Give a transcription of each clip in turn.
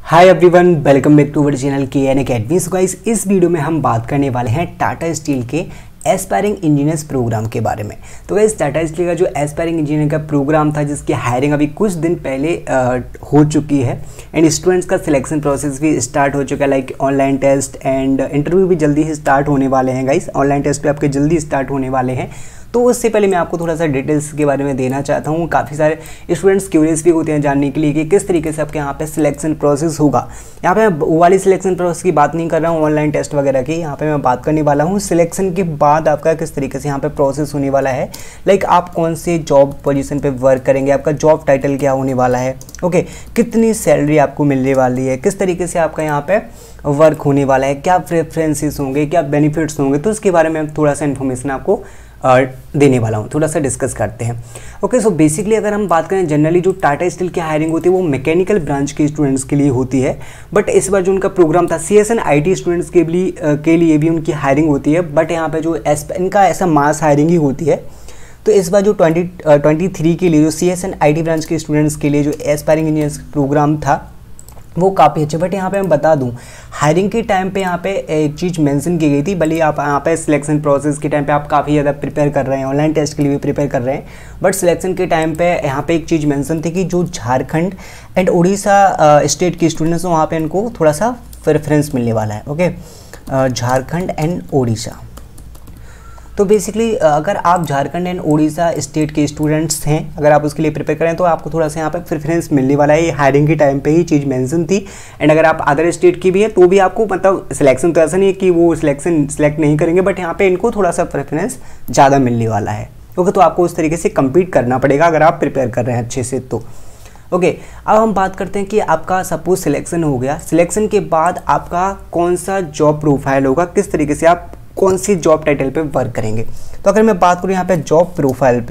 Hi everyone, welcome back to our channel KN academy. So guys, इस video में हम बात करने वाले हैं टाटा स्टील के एस्पायरिंग इंजीनियर्स प्रोग्राम के बारे में। तो गाइस, टाटा स्टील का जो एस्पायरिंग इंजीनियर का प्रोग्राम था, जिसकी हायरिंग अभी कुछ दिन पहले हो चुकी है एंड स्टूडेंट्स का सिलेक्शन प्रोसेस भी स्टार्ट हो चुका है। Like online test and interview भी जल्दी ही स्टार्ट होने वाले हैं गाइस। ऑनलाइन टेस्ट भी आपके जल्दी स्टार्ट होने वाले हैं। तो उससे पहले मैं आपको थोड़ा सा डिटेल्स के बारे में देना चाहता हूँ। काफ़ी सारे स्टूडेंट्स क्यूरियस भी होते हैं जानने के लिए कि किस तरीके से आपके यहाँ पे सिलेक्शन प्रोसेस होगा। यहाँ पे मैं वो वाली सिलेक्शन प्रोसेस की बात नहीं कर रहा हूँ, ऑनलाइन टेस्ट वगैरह की। यहाँ पे मैं बात करने वाला हूँ सिलेक्शन के बाद आपका किस तरीके से यहाँ पे प्रोसेस होने वाला है। लाइक आप कौन से जॉब पोजीशन पे वर्क करेंगे, आपका जॉब टाइटल क्या होने वाला है, ओके, कितनी सैलरी आपको मिलने वाली है, किस तरीके से आपका यहाँ पे वर्क होने वाला है, क्या प्रेफरेंसेस होंगे, क्या बेनिफिट्स होंगे। तो इसके बारे में थोड़ा सा इन्फॉर्मेशन आपको देने वाला हूँ, थोड़ा सा डिस्कस करते हैं। ओके, सो बेसिकली अगर हम बात करें जनरली जो टाटा स्टील की हायरिंग होती है वो मैकेनिकल ब्रांच के स्टूडेंट्स के लिए होती है। बट इस बार जो उनका प्रोग्राम था CSN IT स्टूडेंट्स के लिए भी उनकी हायरिंग होती है। बट यहाँ पे जो इनका ऐसा मास हायरिंग ही होती है। तो इस बार जो 2023 के लिए जो CSN IT ब्रांच के स्टूडेंट्स के लिए जो एस्पायरिंग इंजीनियर्स प्रोग्राम था वो काफ़ी अच्छे। बट यहाँ पे मैं बता दूँ, हायरिंग के टाइम पे यहाँ पे एक चीज़ मेंशन की गई थी। भले आप यहाँ पे सिलेक्शन प्रोसेस के टाइम पे आप काफ़ी ज़्यादा प्रिपेयर कर रहे हैं, ऑनलाइन टेस्ट के लिए भी प्रिपेयर कर रहे हैं, बट सिलेक्शन के टाइम पे यहाँ पे एक चीज़ मेंशन थी कि जो झारखंड एंड उड़ीसा स्टेट के स्टूडेंट्स हैं वहाँ पे इनको थोड़ा सा प्रेफरेंस मिलने वाला है। Okay, Jharkhand and Orissa. तो बेसिकली अगर आप झारखंड एंड उड़ीसा स्टेट के स्टूडेंट्स हैं, अगर आप उसके लिए प्रिपेयर करें तो आपको थोड़ा सा यहाँ पे प्रेफरेंस मिलने वाला है। ये हायरिंग के टाइम पे ही चीज़ मेंशन थी। एंड अगर आप अदर स्टेट की भी है तो भी आपको मतलब सिलेक्शन तो ऐसा नहीं है कि वो सिलेक्ट नहीं करेंगे, बट यहाँ पे इनको थोड़ा सा प्रेफरेंस ज़्यादा मिलने वाला है। ओके, तो आपको उस तरीके से कम्पीट करना पड़ेगा अगर आप प्रिपेयर कर रहे हैं अच्छे से तो। ओके, अब हम बात करते हैं कि आपका सपोज सिलेक्शन हो गया। सिलेक्शन के बाद आपका कौन सा जॉब प्रोफाइल होगा, किस तरीके से आप कौन सी जॉब टाइटल पे वर्क करेंगे। तो अगर मैं बात करूँ यहाँ पे जॉब प्रोफाइल,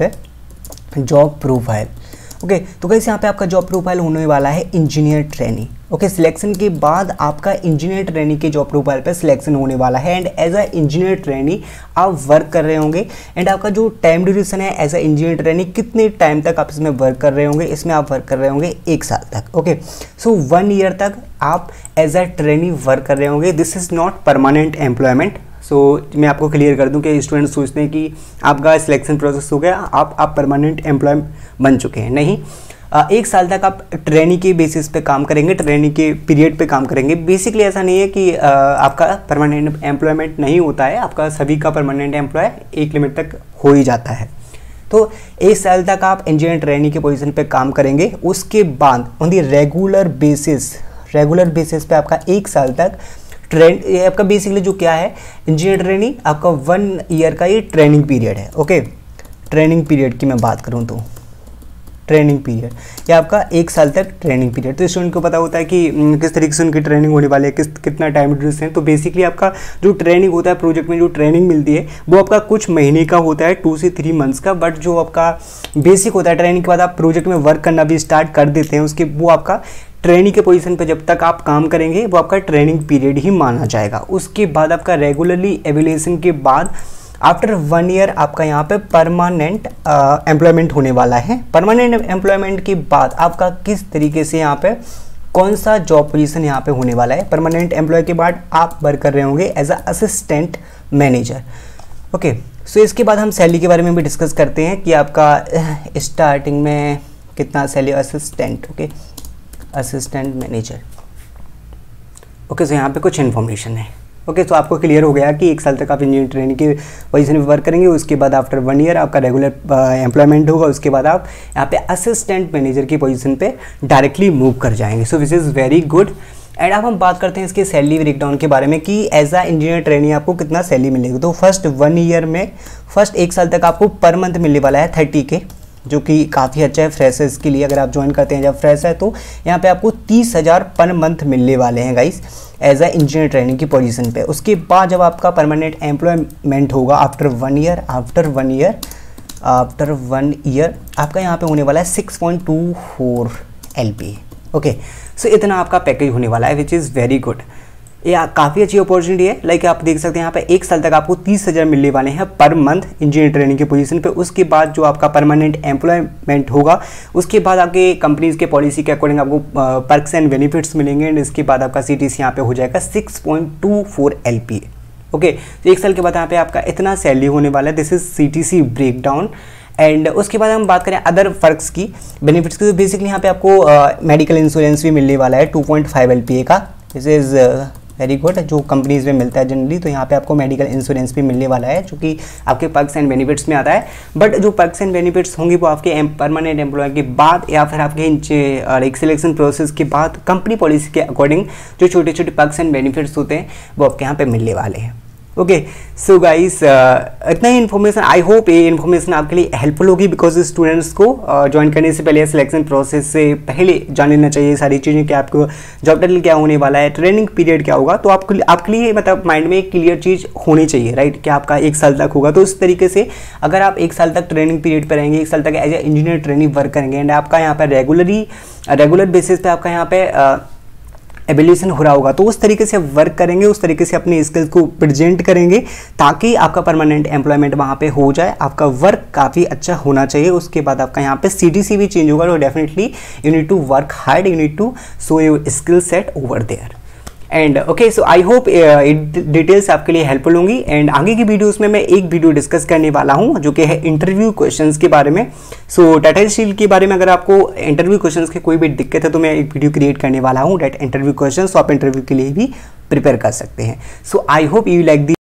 ओके, तो कैसे यहाँ पे आपका जॉब प्रोफाइल होने वाला है इंजीनियर ट्रेनी। ओके, सिलेक्शन के बाद आपका इंजीनियर ट्रेनी के जॉब प्रोफाइल पे सिलेक्शन होने वाला है। And as a engineer trainee आप वर्क कर रहे होंगे। एंड आपका जो टाइम ड्यूरेशन है एज अ इंजीनियर ट्रेनी, कितने टाइम तक आप इसमें वर्क कर रहे होंगे, इसमें आप वर्क कर रहे होंगे 1 साल तक। ओके, सो 1 ईयर तक आप एज अ ट्रेनी वर्क कर रहे होंगे। This is not permanent employment. So मैं आपको क्लियर कर दूं कि स्टूडेंट्स सोचते हैं कि आपका सिलेक्शन प्रोसेस हो गया, आप परमानेंट एम्प्लॉय बन चुके हैं। नहीं, 1 साल तक आप ट्रेनी के बेसिस पे काम करेंगे, ट्रेनी के पीरियड पे काम करेंगे। बेसिकली ऐसा नहीं है कि आपका परमानेंट एम्प्लॉयमेंट नहीं होता है, आपका सभी का परमानेंट एम्प्लॉय एक लिमिट तक हो ही जाता है। तो 1 साल तक आप इंजीनियर ट्रेनी के पोजीशन पे काम करेंगे। उसके बाद ऑन दी रेगुलर बेसिस पे आपका 1 साल तक ये आपका बेसिकली जो क्या है इंजीनियर ट्रेनिंग, आपका 1 ईयर का ये ट्रेनिंग पीरियड है। ओके, ट्रेनिंग पीरियड की मैं बात करूँ तो ट्रेनिंग पीरियड या आपका 1 साल तक ट्रेनिंग पीरियड। तो स्टूडेंट को पता होता है कि किस तरीके से उनकी ट्रेनिंग होने वाली है, कितना टाइम ड्यूरेशन है। तो बेसिकली आपका जो ट्रेनिंग होता है, प्रोजेक्ट में जो ट्रेनिंग मिलती है वो आपका कुछ महीने का होता है, 2 से 3 मंथ्स का। बट जो आपका बेसिक होता है, ट्रेनिंग के बाद आप प्रोजेक्ट में वर्क करना भी स्टार्ट कर देते हैं, उसके वो आपका ट्रेनिंग के पोजीशन पे जब तक आप काम करेंगे वो आपका ट्रेनिंग पीरियड ही माना जाएगा। उसके बाद आपका रेगुलरली एवेल्यूएशन के बाद आफ्टर 1 ईयर आपका यहाँ पे परमानेंट एम्प्लॉयमेंट होने वाला है। परमानेंट एम्प्लॉयमेंट के बाद आपका किस तरीके से यहाँ पे कौन सा जॉब पोजीशन यहाँ पे होने वाला है। परमानेंट एम्प्लॉय के बाद आप वर्क कर रहे होंगे as a assistant manager. Okay, so इसके बाद हम सैलरी के बारे में भी डिस्कस करते हैं कि आपका स्टार्टिंग में कितना salary assistant, okay, assistant manager. Okay, so यहाँ पे कुछ इन्फॉर्मेशन है। ओके, तो आपको क्लियर हो गया कि 1 साल तक आप इंजीनियर ट्रेनिंग के पोजीशन में वर्क करेंगे। उसके बाद आफ्टर 1 ईयर आपका रेगुलर एम्प्लॉयमेंट होगा। उसके बाद आप यहाँ पे असिस्टेंट मैनेजर की पोजीशन पे डायरेक्टली मूव कर जाएंगे। So this is very good. And अब हम बात करते हैं इसके सैलरी ब्रेकडाउन के बारे में कि एज अ इंजीनियर ट्रेनिंग आपको कितना सैलरी मिलेगी। तो फर्स्ट 1 ईयर में, फर्स्ट 1 साल तक आपको पर मंथ मिलने वाला है 30K, जो कि काफ़ी अच्छा है फ्रेशर्स के लिए। अगर आप ज्वाइन करते हैं जब फ्रेश है तो यहाँ पे आपको 30,000 पर मंथ मिलने वाले हैं guys as a engineer training की पोजीशन पे। उसके बाद जब आपका परमानेंट एम्प्लॉयमेंट होगा आफ्टर 1 ईयर आपका यहाँ पे होने वाला है 6.24 LPA। ओके, सो इतना आपका पैकेज होने वाला है विच इज़ वेरी गुड। ये काफ़ी अच्छी अपॉर्चुनिटी है। लाइक आप देख सकते हैं यहाँ पे 1 साल तक आपको 30,000 मिलने वाले हैं पर मंथ इंजीनियर ट्रेनिंग की पोजीशन पे। उसके बाद जो आपका परमानेंट एम्प्लॉयमेंट होगा, उसके बाद आपके कंपनीज के पॉलिसी के अकॉर्डिंग आपको पर्क्स एंड बेनिफिट्स मिलेंगे एंड इसके बाद आपका CTC यहाँ पे हो जाएगा 6.24 LPA। ओके, तो 1 साल के बाद यहाँ पे आपका इतना सैलरी होने वाला है। This is CTC breakdown. And उसके बाद हम बात करें अदर फर्क्स की, बेनिफिट्स की, तो बेसिकली यहाँ पे आपको मेडिकल इंश्योरेंस भी मिलने वाला है 2.5 LPA का। दिस इज़ वेरी गुड, जो कंपनीज में मिलता है जनरली। तो यहाँ पे आपको मेडिकल इंश्योरेंस भी मिलने वाला है जो कि आपके पर्क्स एंड बेनिफिट्स में आता है। बट जो पर्क्स एंड बेनिफिट्स होंगे वो आपके परमानेंट एम्प्लॉय के बाद या फिर आपके एक सिलेक्शन प्रोसेस के बाद कंपनी पॉलिसी के अकॉर्डिंग जो छोटे छोटे पर्क्स एंड बेनिफिट्स होते हैं वो आपके यहाँ पे मिलने वाले हैं। ओके, सो गाइस इतना ही इन्फॉर्मेशन, आई होप ये इन्फॉर्मेशन आपके लिए हेल्पफुल होगी, बिकॉज स्टूडेंट्स को ज्वाइन करने से पहले, सिलेक्शन प्रोसेस से पहले जान लेना चाहिए सारी चीज़ें कि आपको जॉब टाइटल क्या होने वाला है, ट्रेनिंग पीरियड क्या होगा। तो आपके लिए मतलब माइंड में एक क्लियर चीज़ होनी चाहिए, राइट, कि आपका 1 साल तक होगा। तो इस तरीके से अगर आप 1 साल तक ट्रेनिंग पीरियड पर रहेंगे, 1 साल तक as a engineer training work करेंगे एंड आपका यहाँ पर रेगुलर बेसिस पे आपका यहाँ पे एवोल्यूशन हो रहा होगा, तो उस तरीके से वर्क करेंगे, उस तरीके से अपने स्किल्स को प्रेजेंट करेंगे ताकि आपका परमानेंट एम्प्लॉयमेंट वहाँ पे हो जाए। आपका वर्क काफ़ी अच्छा होना चाहिए। उसके बाद आपका यहाँ पे CTC भी चेंज होगा। तो definitely you need to work hard, you need to show your skill set over there. And okay, so I hope details आपके लिए हेल्पफुल होंगी। एंड आगे की वीडियोस में मैं एक वीडियो डिस्कस करने वाला हूं जो कि है इंटरव्यू क्वेश्चंस के बारे में। सो टाटा स्टील के बारे में अगर आपको इंटरव्यू क्वेश्चंस की कोई भी दिक्कत है तो मैं एक वीडियो क्रिएट करने वाला हूं डेट इंटरव्यू क्वेश्चंस, तो आप इंटरव्यू के लिए भी प्रिपेयर कर सकते हैं। So I hope you like the